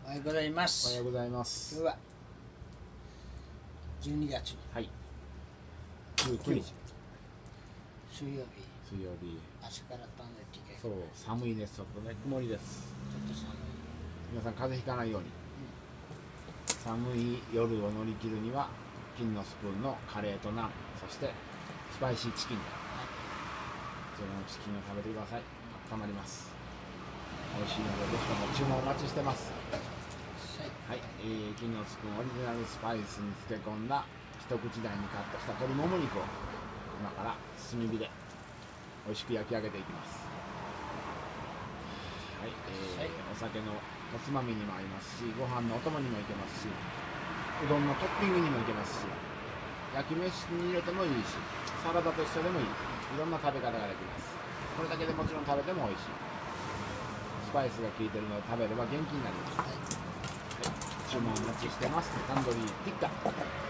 おはようございまおはす。 ようございます。 今日は12月はい。19日水曜日、 水曜日。 朝からパンが出てそう、寒いです。ちょっとね、曇りです。 ちょっと寒い。 皆さん風邪ひかないように。寒い夜を乗り切るには金のスプーンのカレーとナン、そしてスパイシーチキン。こちらのチキンを食べてください。温まります。美味しいのでぜひとも注文お待ちしてます。はい、金のスプーンオリジナルスパイスに漬け込んだ一口大にカットした鶏もも肉を今から炭火で美味しく焼き上げていきます。はい、お酒のおつまみにも合いますし、ご飯のお供にもいけますし、うどんのトッピングにもいけますし、焼き飯に入れてもいいし、サラダと一緒でもいい、いろんな食べ方ができます。これだけでもちろん食べても美味しい。スパイスが効いてるので食べれば元気になります。はい、注文お待ちしてます。タンドリーティッカ。